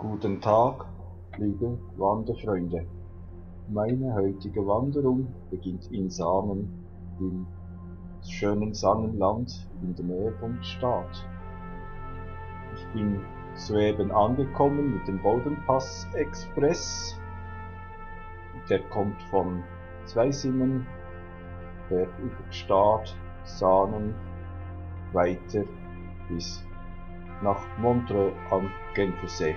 Guten Tag, liebe Wanderfreunde. Meine heutige Wanderung beginnt in Samen, im schönen Sannenland in der Nähe von Stad. Ich bin soeben angekommen mit dem Bodenpass Express. Der kommt von Zweisimmen, fährt über Stad, Saanen, weiter bis nach Montreux am Genfersee.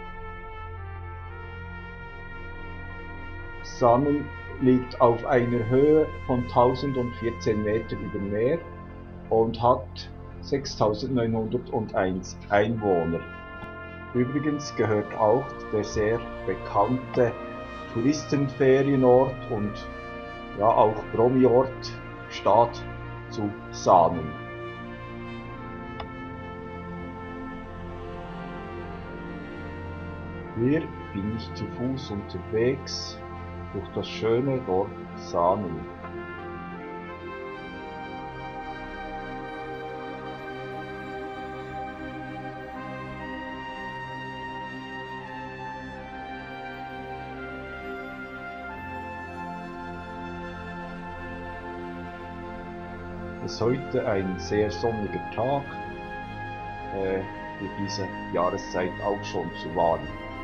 Saanen liegt auf einer Höhe von 1014 Meter über Meer und hat 6901 Einwohner. Übrigens gehört auch der sehr bekannte Touristenferienort und ja auch Promiort Stad zu Saanen. Hier bin ich zu Fuß unterwegs durch das schöne Dorf Saanen. Es ist heute ein sehr sonniger Tag, für diese Jahreszeit auch schon zu warm.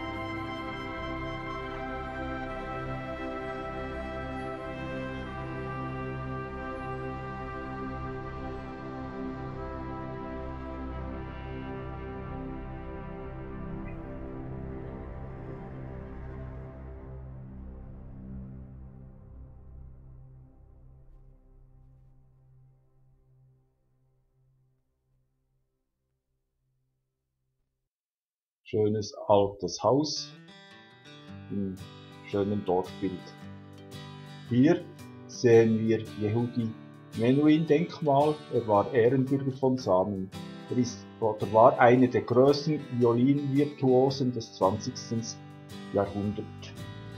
Schönes altes Haus im schönen Dorfbild. Hier sehen wir Yehudi Menuhin Denkmal. Er war Ehrenbürger von Saanen. Er war einer der größten Violinvirtuosen des 20. Jahrhunderts.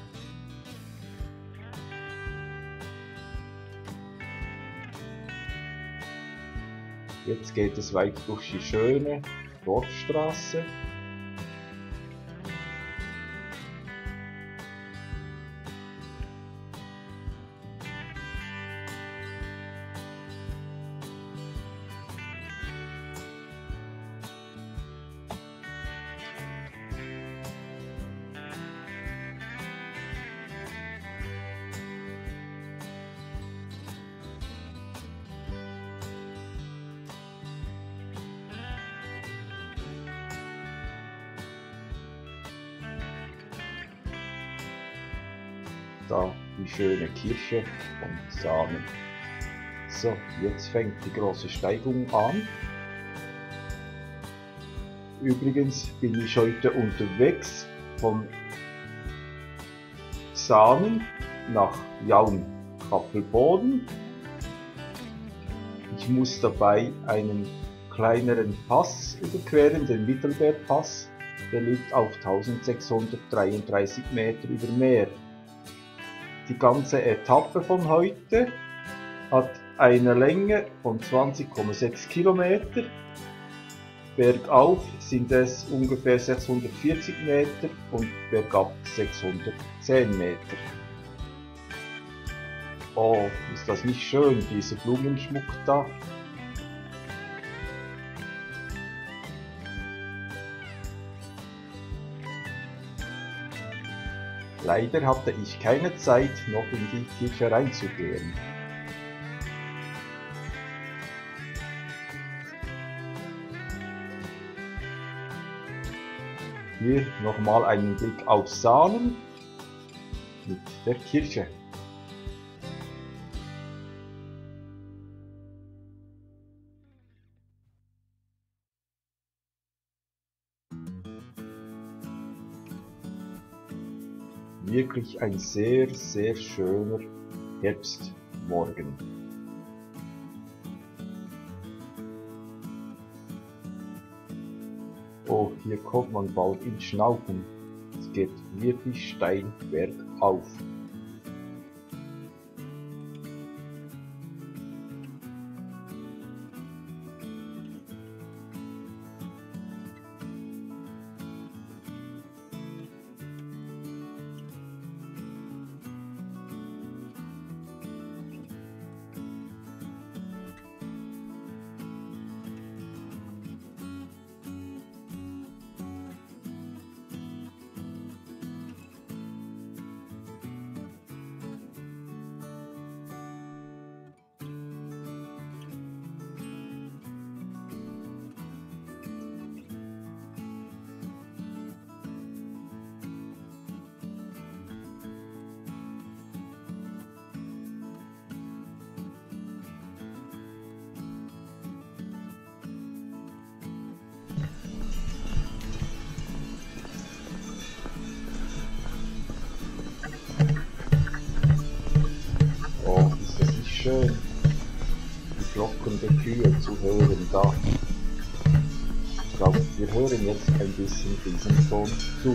Jetzt geht es weiter durch die schöne Dorfstraße. Da die schöne Kirche von Saanen. So, jetzt fängt die große Steigung an. Übrigens bin ich heute unterwegs von Saanen nach Jaun-Kappelboden. Ich muss dabei einen kleineren Pass überqueren, den Mittelbergpass. Der liegt auf 1633 Meter über Meer. Die ganze Etappe von heute hat eine Länge von 20,6 Kilometer. Bergauf sind es ungefähr 640 Meter und bergab 610 Meter. Oh, ist das nicht schön, dieser Blumenschmuck da? Leider hatte ich keine Zeit, noch in die Kirche reinzugehen. Hier nochmal einen Blick auf Saanen mit der Kirche. Wirklich ein sehr, sehr schöner Herbstmorgen. Oh, hier kommt man bald ins Schnaufen. Es geht wirklich steil bergauf. schön, die Glocken der Kühe zu hören da. Ich glaube, wir hören jetzt ein bisschen diesem Ton zu.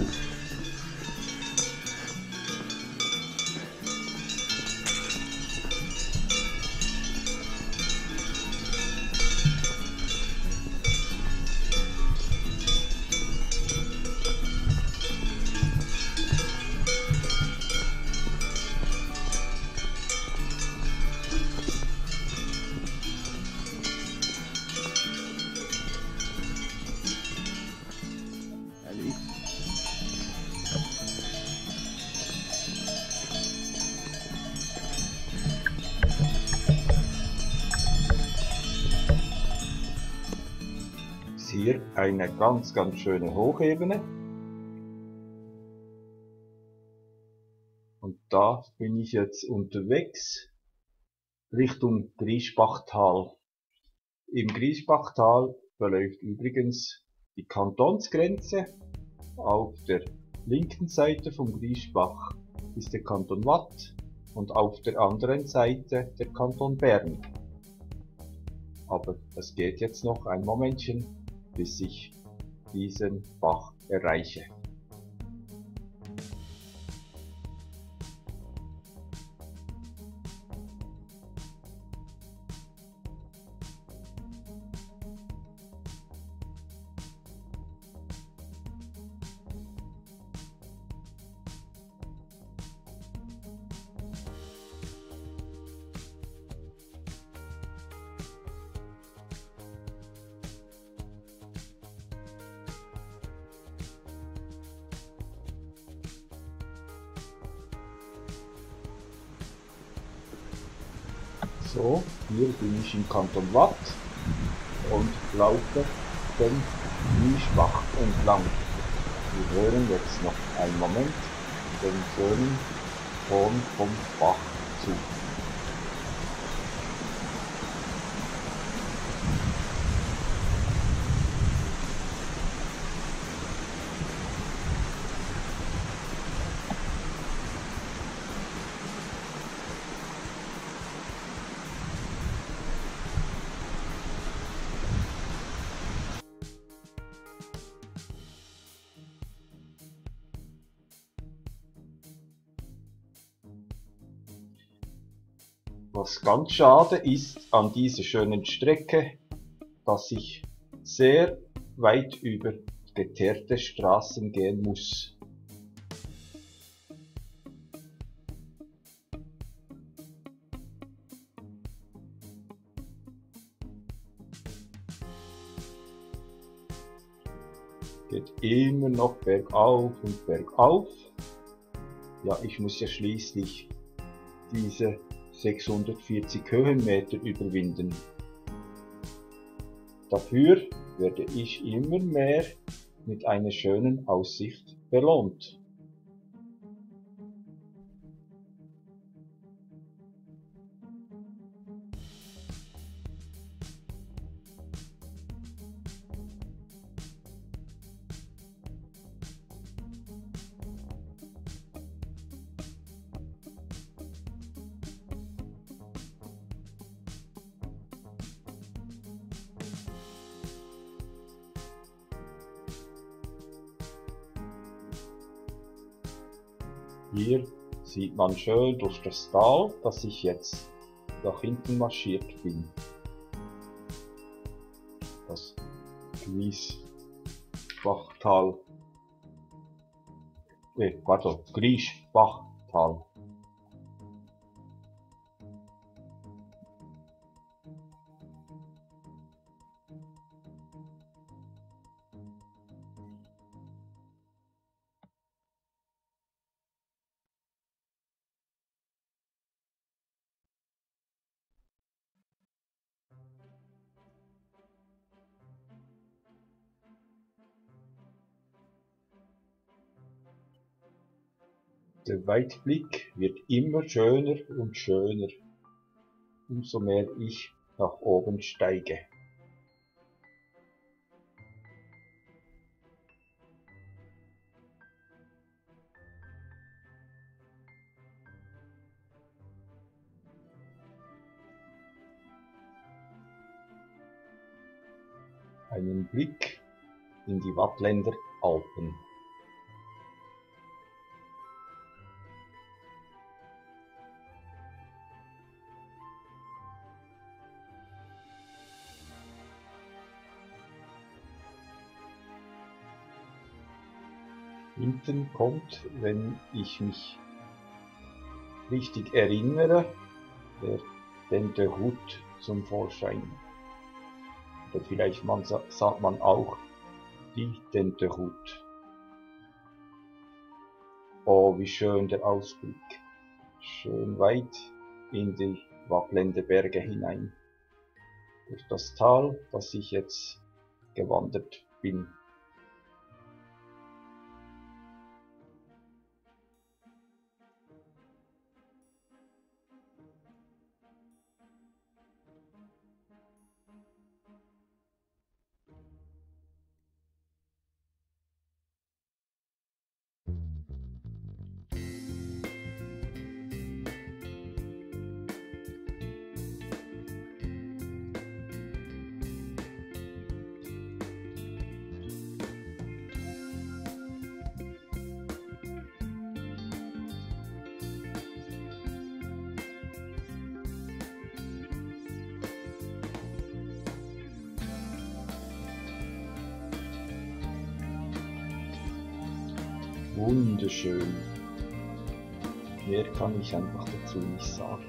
Hier eine ganz schöne Hochebene. Und da bin ich jetzt unterwegs Richtung Griesbachtal. Im Griesbachtal verläuft übrigens die Kantonsgrenze. Auf der linken Seite vom Griesbach ist der Kanton Waadt und auf der anderen Seite der Kanton Bern. Aber es geht jetzt noch ein Momentchen, bis ich diesen Bach erreiche. So, hier bin ich im Kanton Waadt und laufe den Griesbach entlang. Wir hören jetzt noch einen Moment den schönen Ton vom Bach zu. Was ganz schade ist an dieser schönen Strecke, dass ich sehr weit über geteerte Straßen gehen muss. Geht immer noch bergauf und bergauf. Ja, ich muss ja schließlich diese 640 Höhenmeter überwinden. Dafür werde ich immer mehr mit einer schönen Aussicht belohnt. Hier sieht man schön durch das Tal, dass ich jetzt nach hinten marschiert bin. Das Griesbachtal. Griesbachtal. Der Weitblick wird immer schöner und schöner, umso mehr ich nach oben steige. einen Blick in die Waadtländer Alpen. Hinten kommt, wenn ich mich richtig erinnere, der Dent Route zum Vorschein. Oder vielleicht sagt man auch die Dent Route. Oh, wie schön der Ausblick. Schön weit in die Waadtländer Berge hinein. Durch das Tal, das ich jetzt gewandert bin. Wunderschön. Mehr kann ich einfach dazu nicht sagen.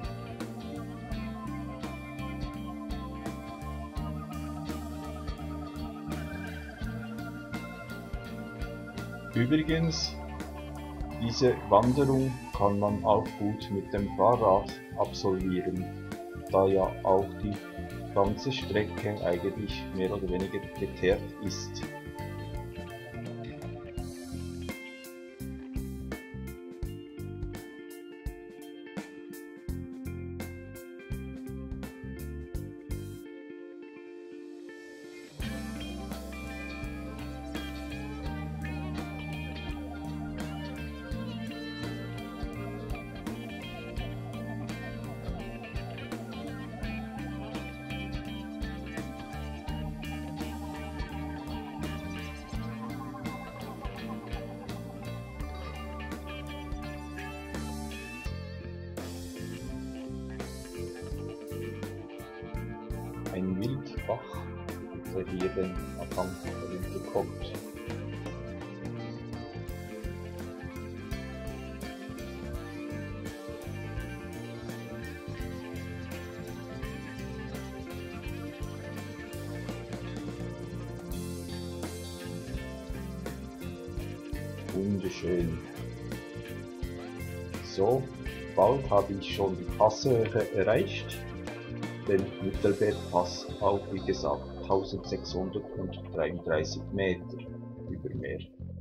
Übrigens, diese Wanderung kann man auch gut mit dem Fahrrad absolvieren, da ja auch die ganze Strecke eigentlich mehr oder weniger geteert ist. Ein Wildbach, der hier den Abhang herunterkommt. Wunderschön. So, bald habe ich schon die Passhöhe erreicht. Den Mittelbergpass auf, wie gesagt, 1633 Meter über Meer.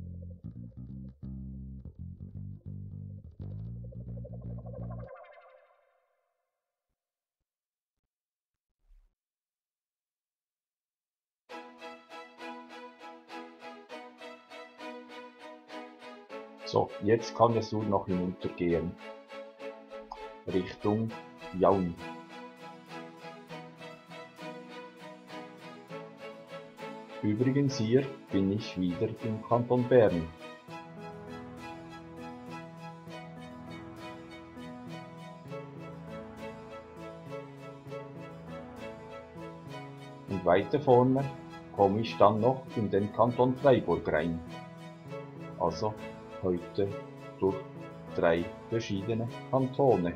So, jetzt kann es nur noch hinuntergehen, Richtung Jaun. Übrigens hier bin ich wieder im Kanton Bern. Und weiter vorne komme ich dann noch in den Kanton Freiburg rein. Also heute durch 3 verschiedene Kantone.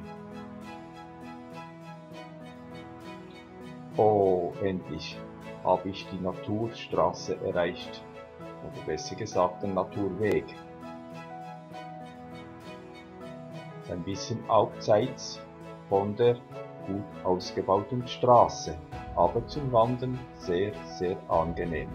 Oh, endlich habe ich die Naturstraße erreicht, oder besser gesagt den Naturweg. Ein bisschen abseits von der gut ausgebauten Straße, aber zum Wandern sehr, sehr angenehm.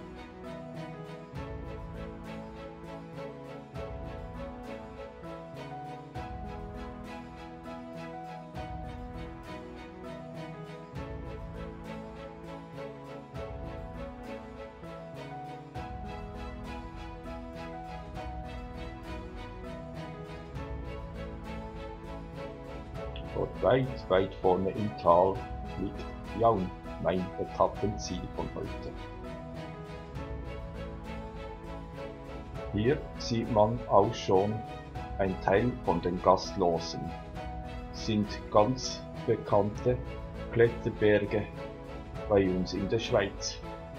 Dort weit, vorne im Tal liegt Jaun, mein Etappenziel von heute. Hier sieht man auch schon ein Teil von den Gastlosen. Sind ganz bekannte Kletterberge bei uns in der Schweiz.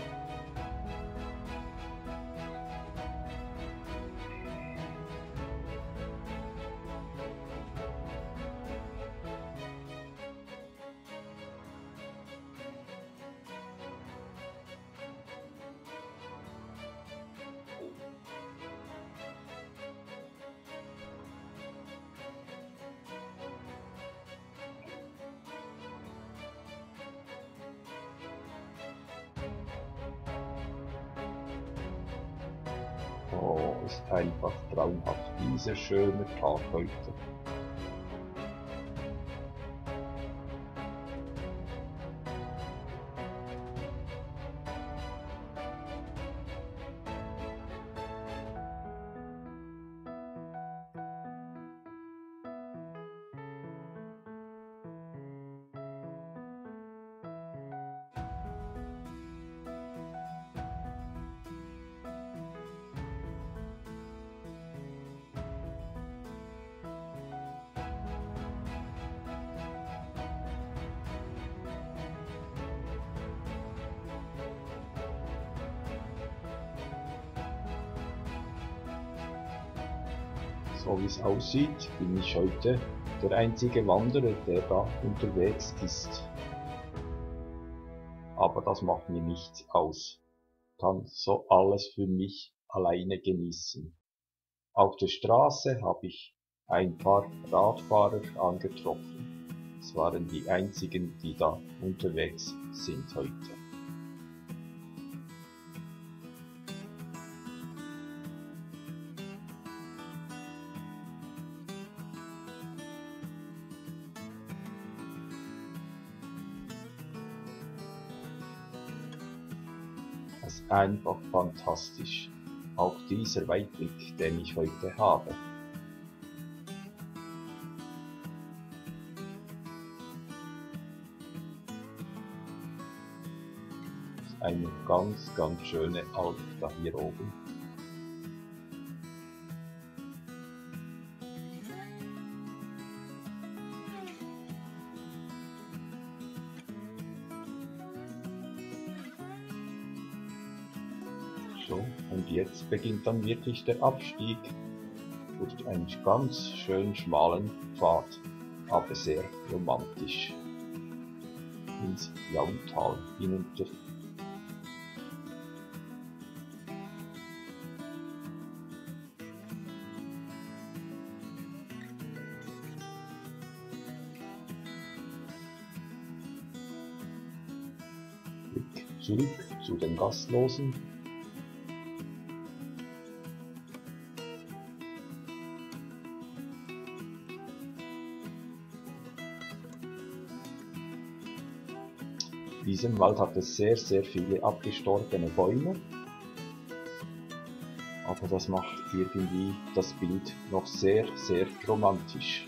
Oh, ist einfach traumhaft, dieser schöne Tag heute. So wie es aussieht, bin ich heute der einzige Wanderer, der da unterwegs ist. Aber das macht mir nichts aus. Kann so alles für mich alleine genießen. Auf der Straße habe ich ein paar Radfahrer angetroffen. Es waren die einzigen, die da unterwegs sind heute. Es ist einfach fantastisch. Auch dieser Weitblick, den ich heute habe. Es ist eine ganz schöne Alp da hier oben. So, und jetzt beginnt dann wirklich der Abstieg durch einen ganz schön schmalen Pfad, aber sehr romantisch ins Launtal hinunter. Zurück zu den Gastlosen. In diesem Wald hat es sehr viele abgestorbene Bäume, aber das macht irgendwie das Bild noch sehr romantisch.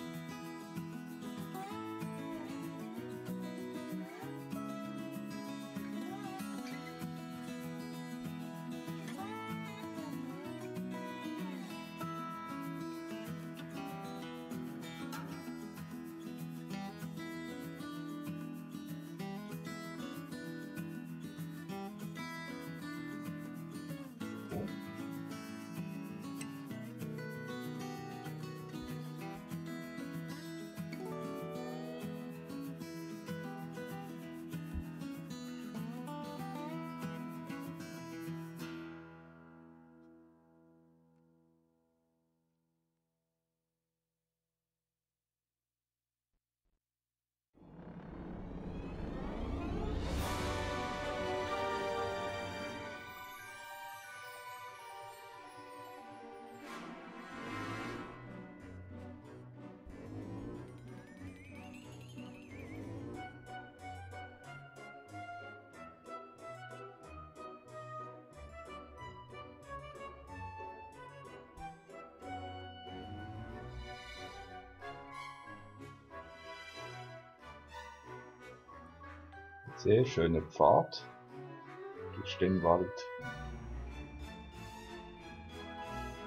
Sehr schöner Pfad durch den Wald.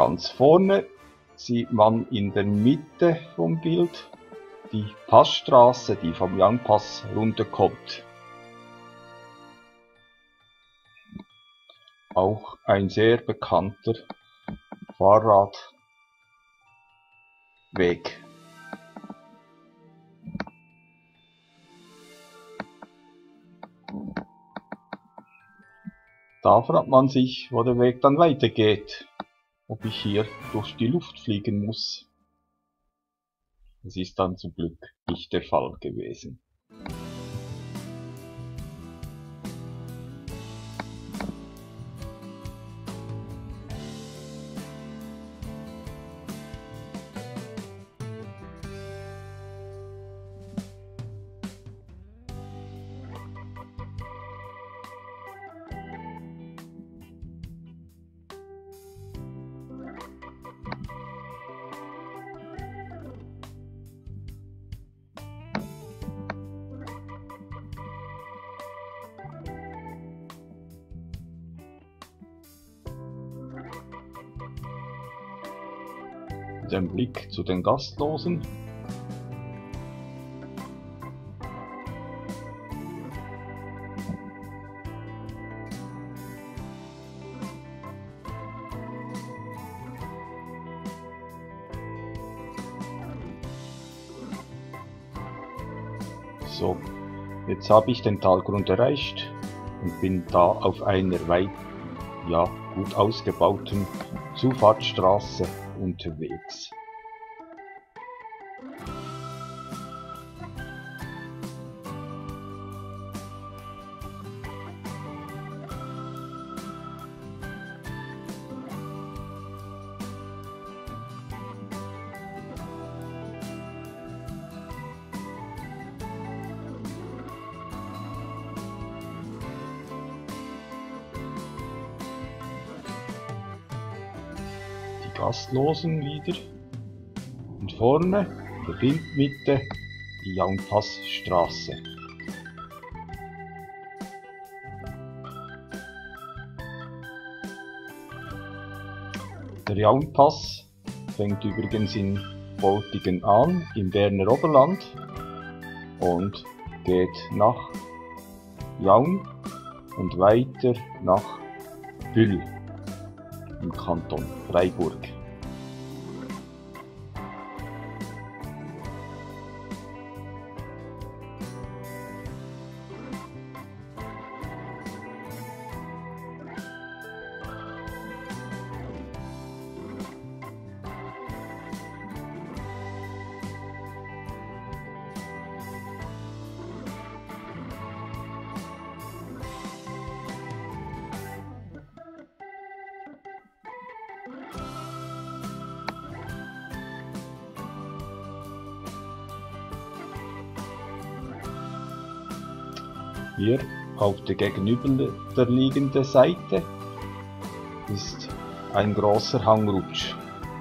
Ganz vorne sieht man in der Mitte vom Bild die Passstraße, die vom Young-Pass runterkommt. Auch ein sehr bekannter Fahrradweg. Da fragt man sich, wo der Weg dann weitergeht, ob ich hier durch die Luft fliegen muss. Das ist dann zum Glück nicht der Fall gewesen. Den Blick zu den Gastlosen. So, jetzt habe ich den Talgrund erreicht und bin da auf einer gut ausgebauten Zufahrtsstraße unterwegs. Gastlosen wieder und vorne in der Bildmitte die Young-Pass-Straße. Der Young-Pass fängt übrigens in Boltigen an, im Berner Oberland, und geht nach Jaun und weiter nach Bühl im Kanton Freiburg. Hier auf der gegenüberliegenden Seite ist ein großer Hangrutsch.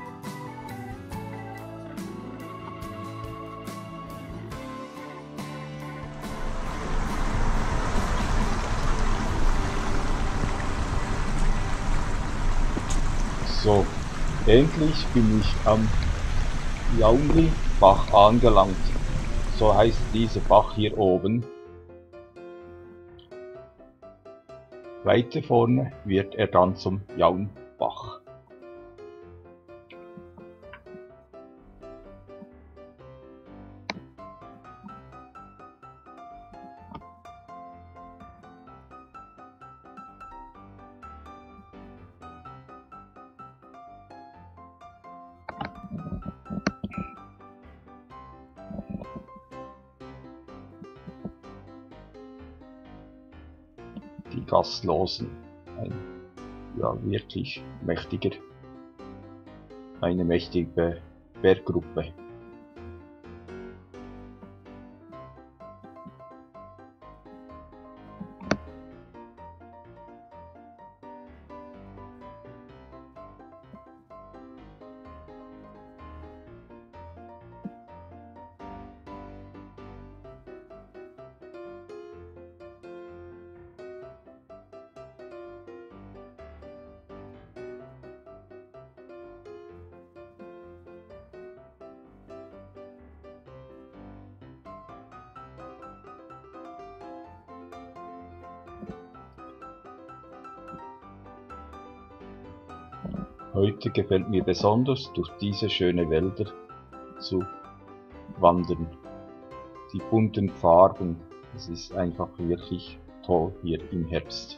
So, endlich bin ich am Jaunli-Bach angelangt. So heißt dieser Bach hier oben. Weiter vorne wird er dann zum Jaunbach. Die Gastlosen, wirklich eine mächtige Berggruppe. Heute gefällt mir besonders, durch diese schönen Wälder zu wandern. Die bunten Farben, es ist einfach wirklich toll hier im Herbst.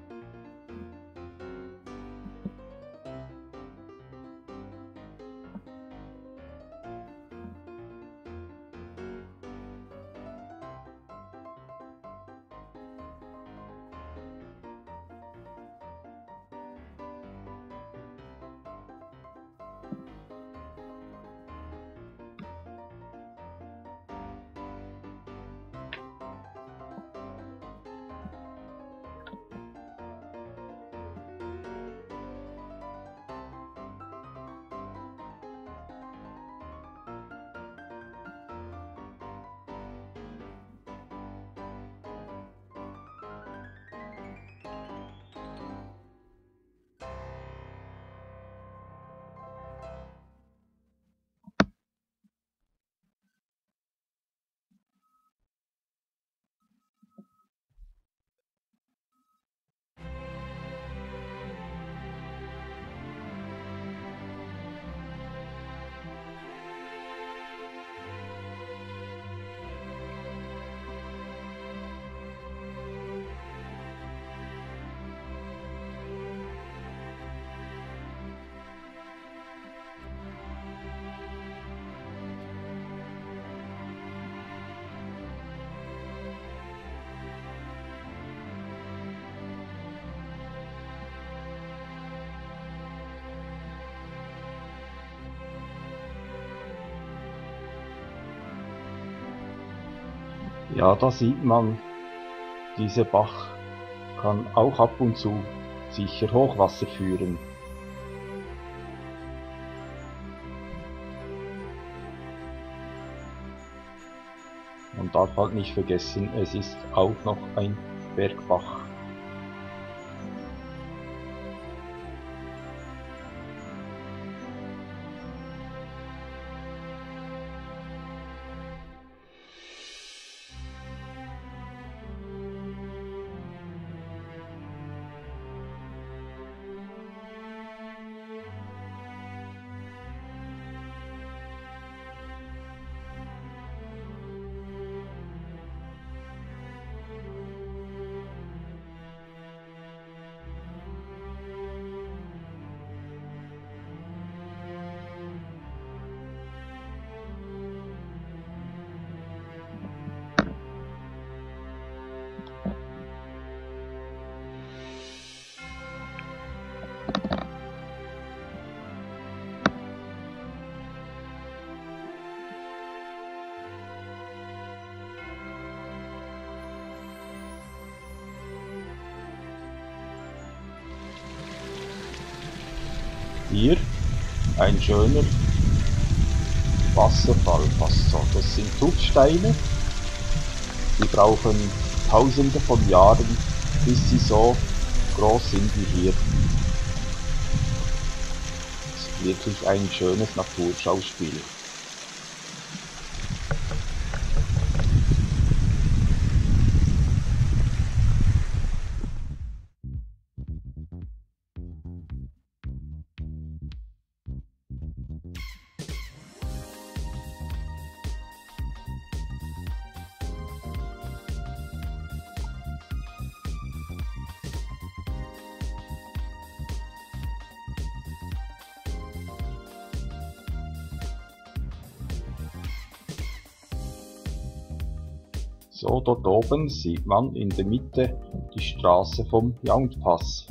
Ja, da sieht man, dieser Bach kann auch ab und zu sicher Hochwasser führen. Man darf halt nicht vergessen, es ist auch noch ein Bergbach. Hier ein schöner Wasserfall, fast so. Das sind Tuffsteine, die brauchen tausende von Jahren, bis sie so groß sind wie hier. Das ist wirklich ein schönes Naturschauspiel. So, dort oben sieht man in der Mitte die Straße vom Jaunpass.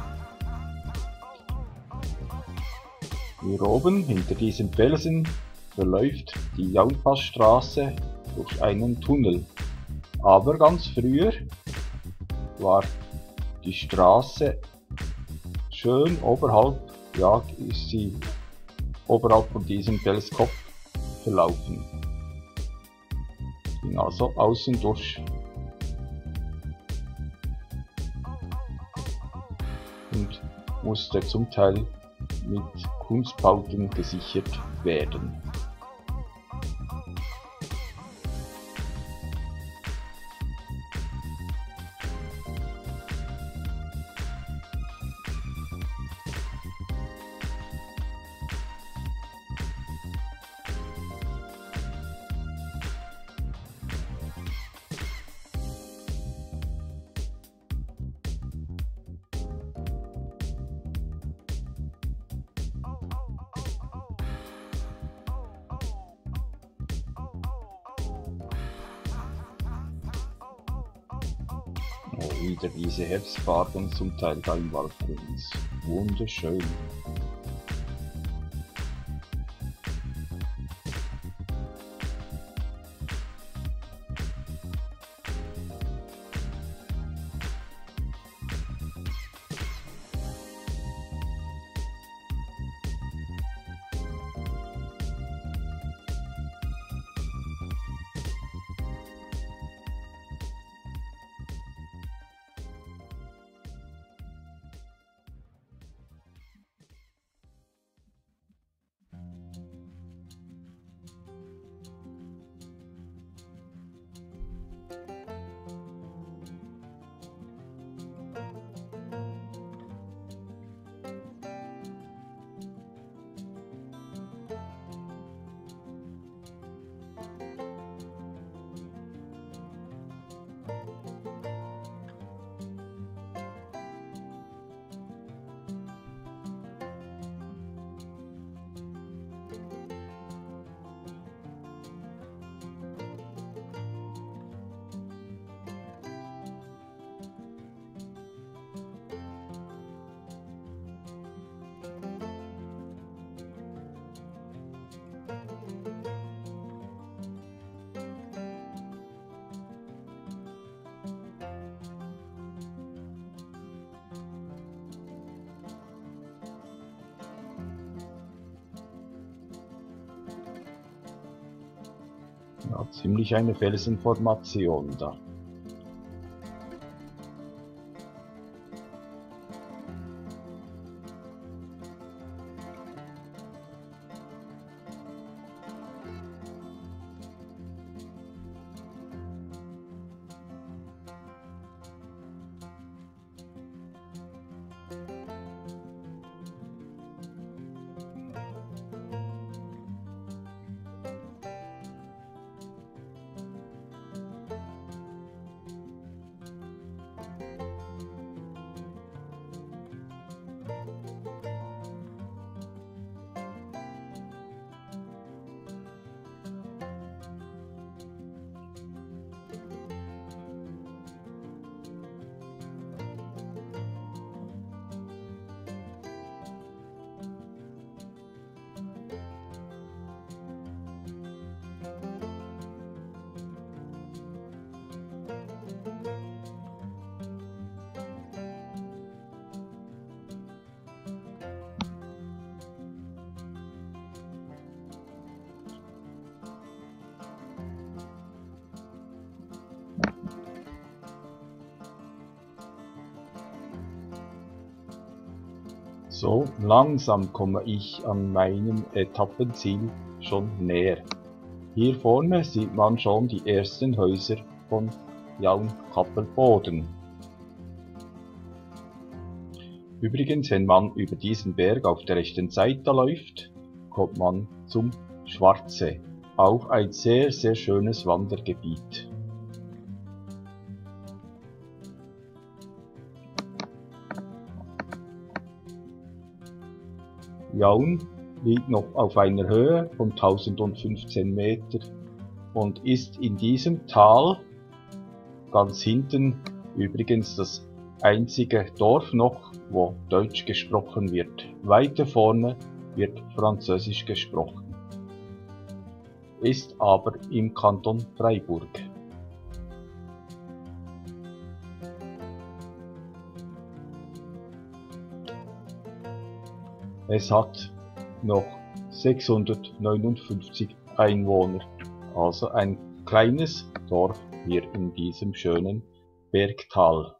Hier oben, hinter diesem Felsen, verläuft die Jaunpassstraße durch einen Tunnel. Aber ganz früher war die Straße schön oberhalb, ja, ist sie oberhalb von diesem Teleskop verlaufen. Ging also außen durch. Und musste zum Teil mit Kunstbauten gesichert werden. Wieder diese Herbstfarben zum Teil beim Waldprinz. Wunderschön. Ja, ziemlich eine Felsenformation da. So langsam komme ich an meinem Etappenziel schon näher. Hier vorne sieht man schon die ersten Häuser von Jaunkappelboden. Übrigens, wenn man über diesen Berg auf der rechten Seite läuft, kommt man zum Schwarze, auch ein sehr, sehr schönes Wandergebiet. Jaun liegt noch auf einer Höhe von 1015 Meter und ist in diesem Tal ganz hinten übrigens das einzige Dorf noch, wo Deutsch gesprochen wird. Weiter vorne wird Französisch gesprochen. ist aber im Kanton Freiburg. Es hat noch 659 Einwohner, also ein kleines Dorf hier in diesem schönen Bergtal.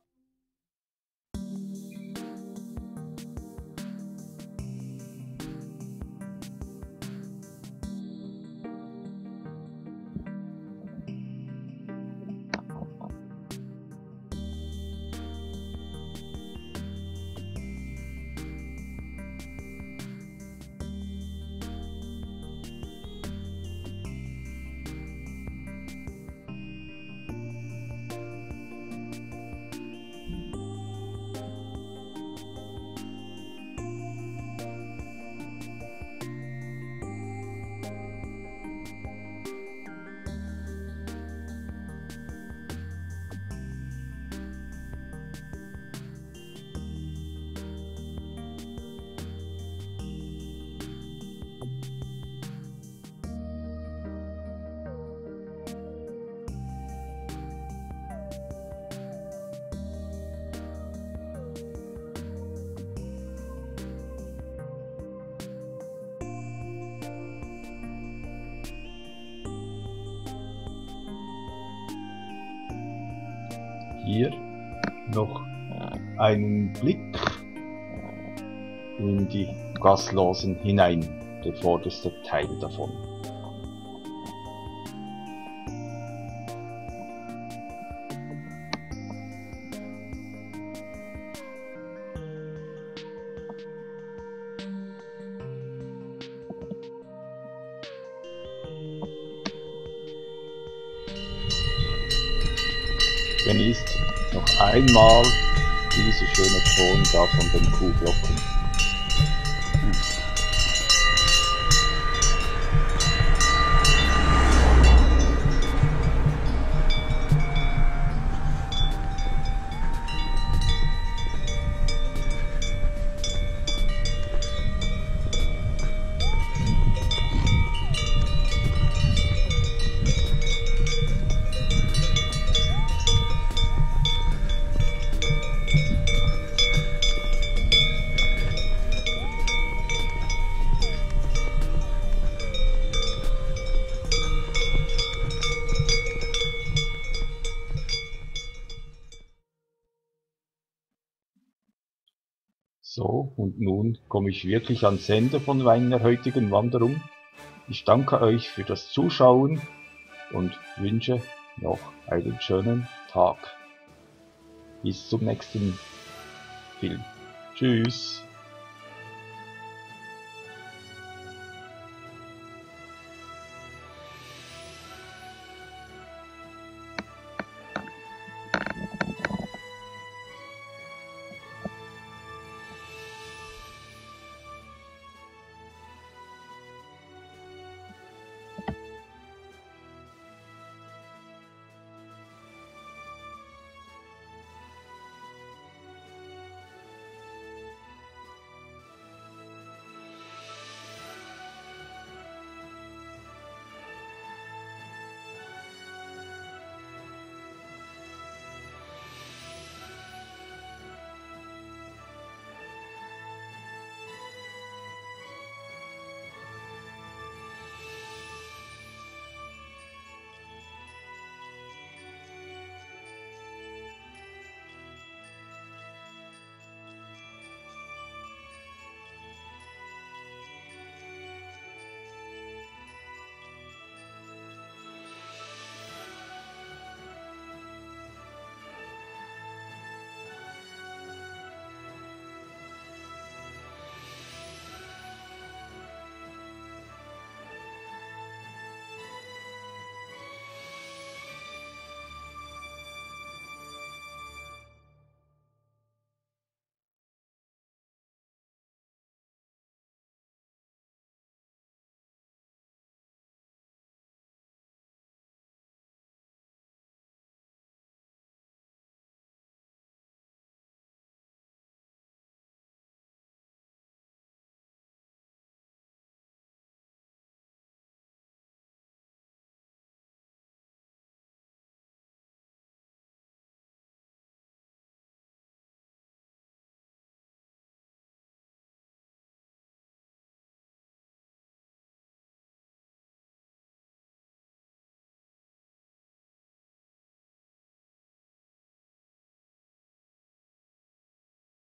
Hier noch einen Blick in die Gaslosen hinein, der vorderste Teil davon. Genießt noch einmal diese schöne Ton da von den Kuhglocken. So, und nun komme ich wirklich ans Ende von meiner heutigen Wanderung. Ich danke euch für das Zuschauen und wünsche noch einen schönen Tag. Bis zum nächsten Film. Tschüss.